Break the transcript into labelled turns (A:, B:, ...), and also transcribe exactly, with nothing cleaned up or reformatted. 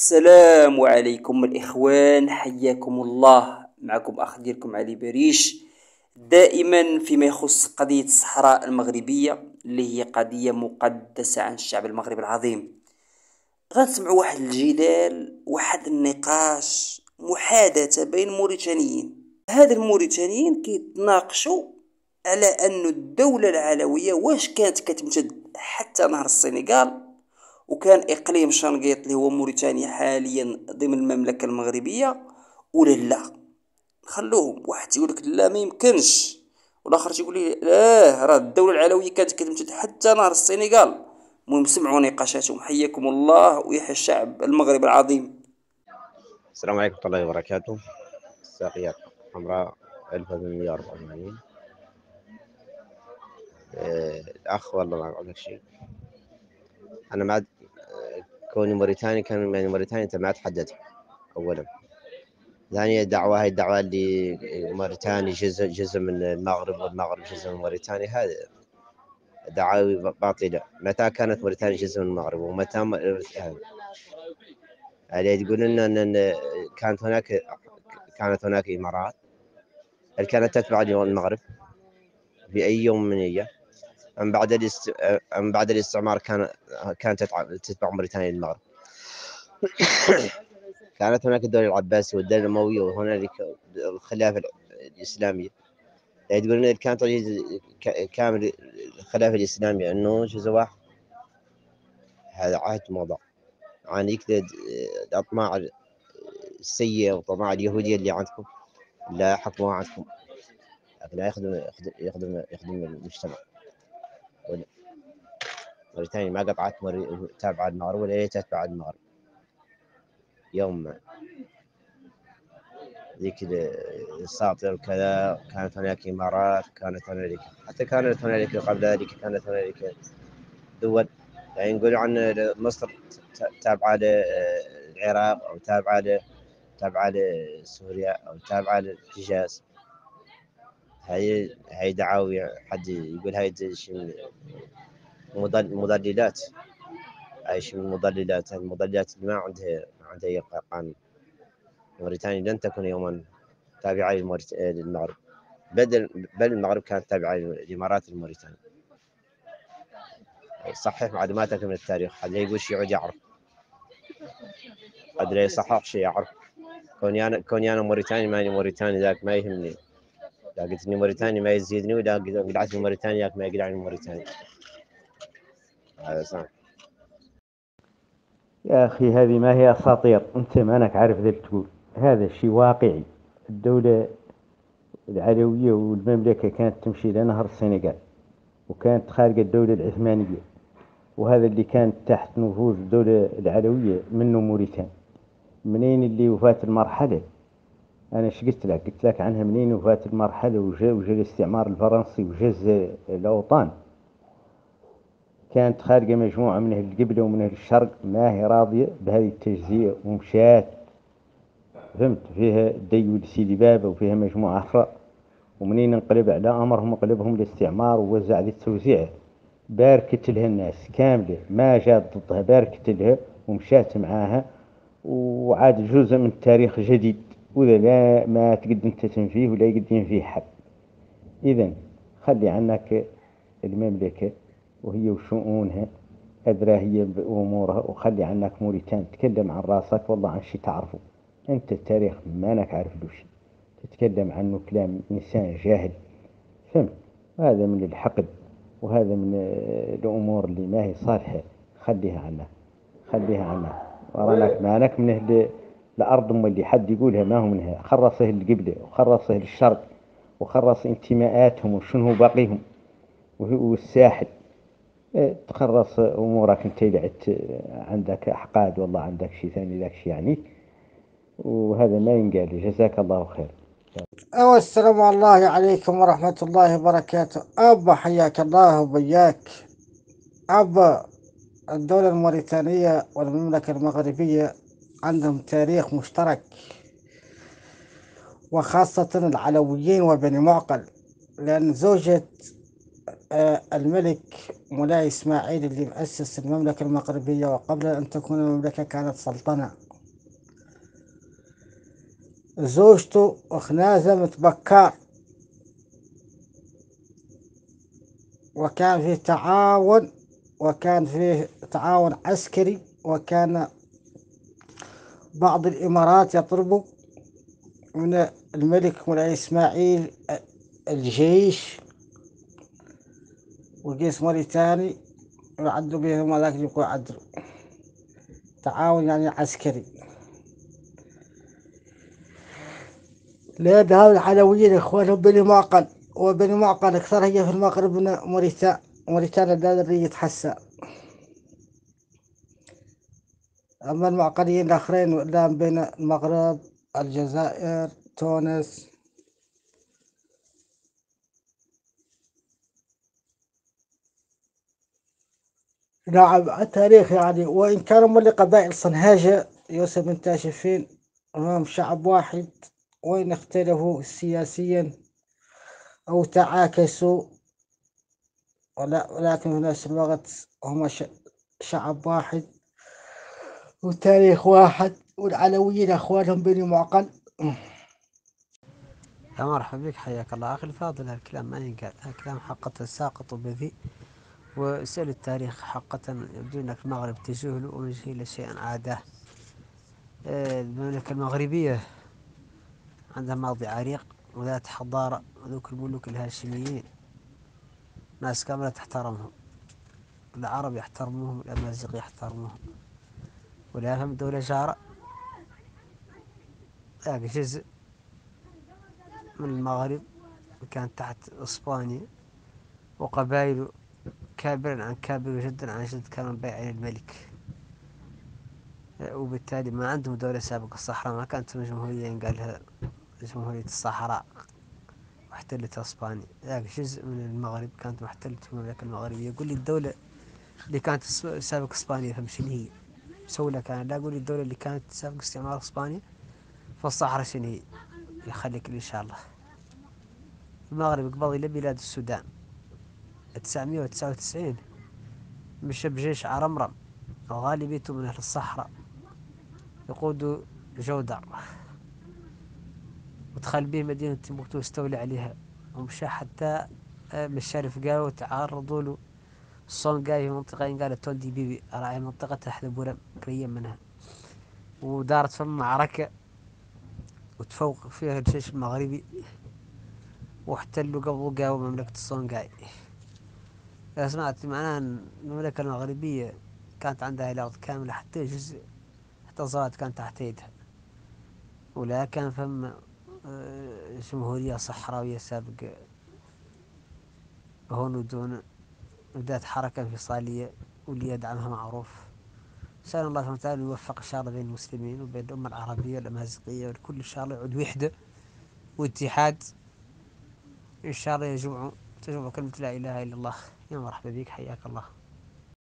A: السلام عليكم الإخوان، حياكم الله. معكم أخ ديالكم علي بريش، دائما فيما يخص قضية الصحراء المغربية اللي هي قضية مقدسة عن الشعب المغربي العظيم. غنسمعوا واحد الجدال، واحد النقاش، محادثة بين موريتانيين. هاد الموريتانيين كيتناقشوا على أن الدولة العلوية واش كانت كتمتد حتى نهر السنغال، وكان إقليم شنقيط اللي هو موريتانيا حاليا ضمن المملكة المغربية، ولا لا. خلوهم، واحد تيقول لك لا ما يمكنش، والاخر تيقول لي لا راه الدولة العلوية كانت كتمتد حتى نهر السنغال. المهم سمعوا نقاشاتهم. حياكم الله ويحيى الشعب المغربي العظيم.
B: السلام عليكم ورحمة الله وبركاته. الساقية حمراء ألف وثمانمائة وأربعة وثمانين. آه، الأخ والله ما أقول لك شيء. أنا ما كوني موريتاني كان يعني موريتانيا أنت ما تحددها أولا. ثانيا الدعوة هاي الدعوة اللي موريتاني جزء جزء من المغرب والمغرب جزء من موريتانيا، هذه دعاوي باطلة. متى كانت موريتانيا جزء من المغرب ومتى م... يعني تقول لنا أن كانت هناك كانت هناك إمارات هل كانت تتبع المغرب بأي يوم من الأيام؟ أم بعد الاست... أم بعد الاستعمار كان كانت تتبع موريتانيا للمغرب؟ كانت هناك الدولة العباسية والدولة الأموية وهنالك الخلافة الإسلامية. يعني تقول إن كانت كامل الخلافة الإسلامية إنه جزء واحد، هذا عهد موضوع عن يكتد الأطماع السيئة والطماع اليهودية اللي عندكم لا حكمها عندكم، لكن لا يخدم يخدم يخدم, يخدم المجتمع. موريتانيا ما قطعت موري... تابعة المغرب ولا هي تتبع المغرب يوم ما. ذيك الساطر وكذا كانت هناك إمارات، كانت هنالك حتى كانت هنالك قبل ذلك كانت هنالك دول. يعني نقول عن مصر تابعة للعراق أو تابعة تابعة لسوريا أو تابعة للحجاز. هاي هاي دعاوي حد يقول هاي شيء مضللات، هاي شيء من المضللات. المضللات اللي ما عندها ما عندها قانون. موريتانيا لن تكون يوما تابعة للمغرب، بل بل المغرب كانت تابعة للإمارات الموريتانية. صحح معلوماتك من التاريخ، حد يقول شيء يعود يعرف، قد لا يصحح شيء يعرف. كوني أنا كوني أنا موريتاني ماني موريتاني ذاك ما يهمني. لا قلت إني موريتاني ما يزيدني، ولا قلعتني موريتاني ذاك ما يقلعني موريتاني. هذا صح
C: يا أخي، هذه ما هي أساطير، أنت ما أنك عارف ذا تقول. هذا شيء واقعي. الدولة العلوية والمملكة كانت تمشي لنهر السنغال، وكانت خارجة الدولة العثمانية، وهذا اللي كان تحت نفوذ الدولة العلوية منه موريتانيا. منين اللي وفات المرحلة؟ أنا ايش قلت لك؟ قلت لك عنها منين وفات المرحلة وجاء وجاء الاستعمار الفرنسي وجز الأوطان. كانت خارجة مجموعة من أهل القبلة ومن أهل الشرق ما هي راضية بهذه التجزية، ومشات فهمت فيها ديول سيدي بابا وفيها مجموعة أخرى. ومنين انقلب على أمرهم انقلبهم الاستعمار ووزع ذي التوزيع، باركت لها الناس كاملة ما جات ضدها، باركت لها ومشات معاها، وعاد جزء من التاريخ جديد، وإذا لا ما تقدر أنت تنفيه ولا يقدر فيه حد. إذن خلي عنك المملكة وهي وشؤونها، أدرى هي بأمورها، وخلي عنك موريتان تتكلم عن راسك والله عن شيء تعرفه. أنت التاريخ ما أنك عارف له شيء، تتكلم عنه كلام إنسان جاهل، فهمت؟ هذا من الحقد، وهذا من الأمور اللي ما هي صالحة. خليها عنك، خليها عنك. ورانك ما أنك من أهل الأرض، أم اللي حد يقولها ما هو منها. خرص أهل القبلة وخرص أهل الشرق وخرص انتماءاتهم وشنو باقيهم والساحل. تخرص أمورك أنت لعت عندك أحقاد، والله عندك شيء ثاني ذاك شيء يعني، وهذا ما ينقال. جزاك الله خير.
D: أو السلام الله عليكم ورحمة الله وبركاته. أبا حياك الله وبياك. أبا الدولة الموريتانية والمملكة المغربية عندهم تاريخ مشترك، وخاصة العلويين وبني معقل، لأن زوجة الملك مولاي إسماعيل اللي مؤسس المملكة المغربية، وقبل أن تكون المملكة كانت سلطنة. زوجته اخنازمت بكار، وكان فيه تعاون وكان فيه تعاون عسكري، وكان بعض الإمارات يطلبوا من الملك مولاي إسماعيل الجيش وجيش موريتاني يعدوا بهم، ولكن يقول عدلوا تعاون يعني عسكري. لأن هؤلاء العلويين إخوانهم بني معقل، وبني معقل أكثر هي في المغرب من موريتانيا، موريتانيا الدولة حسا. أما المعقليين الآخرين لا بين المغرب، الجزائر، تونس. نعم التاريخ يعني، وإن كانوا من قبائل صنهاجة يوسف بن تاشفين هم شعب واحد، وإن اختلفوا سياسيا أو تعاكسوا، ولا ولكن في نفس الوقت هم شعب واحد وتاريخ واحد، والعلويين أخوانهم بني معقل.
E: يا مرحبا بك، حياك الله أخي الفاضل. هالكلام ما ينقال، هالكلام حقة ساقط وبذيء، وسأل التاريخ حقة يبدو أن المغرب تجهل ومجهل شيئا عاداه. المملكة المغربية عندها ماضي عريق وذات حضارة، وذوك الملوك الهاشميين ناس كاملة تحترمهم، العرب يحترموهم، الأمازيغ يحترموهم، ولا هم دولة جارة ذاك جزء من المغرب كان تحت إسبانيا، وقبائل كابرا عن كابر وجدا عن جد كانوا بايعين الملك، وبالتالي ما عندهم دولة سابقة. الصحراء ما كانت جمهورية ينقال لها جمهورية الصحراء واحتلتها اسبانيا، ذاك جزء من المغرب كانت محتلة المملكة المغربية. قول لي الدولة اللي كانت سابق اسبانيا فهم شنو هي؟ سولة كان، لا قول لي الدولة اللي كانت سابق استعمار اسبانيا فالصحراء شنو هي؟ يخليك ان شاء الله. المغرب قبض الى بلاد السودان تسعمية وتسعة وتسعين، مشى بجيش عرمرم وغالبيته من اهل الصحراء يقودوا جودر، ودخل به مدينة تيمبكتو واستولى عليها، ومشى حتى مشى رفقاله وتعرضوا له الصونغاي في منطقة ينقال توندي بيبي، راعي منطقة تحت بورم قريب منها، ودارت فم معركة وتفوق فيها الجيش المغربي واحتلوا قبضوا قاوة مملكة الصونغاي. سمعت معناها المملكة المغربية كانت عندها الأرض كاملة، حتى جزء حتى الزراعة كانت تحت يدها، ولا كان فم جمهورية صحراوية سابقة هون ودون، بدأت حركة انفصالية واللي يدعمها معروف. سأل الله سبحانه وتعالى يوفق إن شاء الله بين المسلمين وبين الأمة العربية والأمازيغية والكل إن شاء الله يعود وحدة واتحاد إن شاء الله، يجمعوا تجمع كلمة لا إله إلا الله. يا مرحبا بك، حياك الله.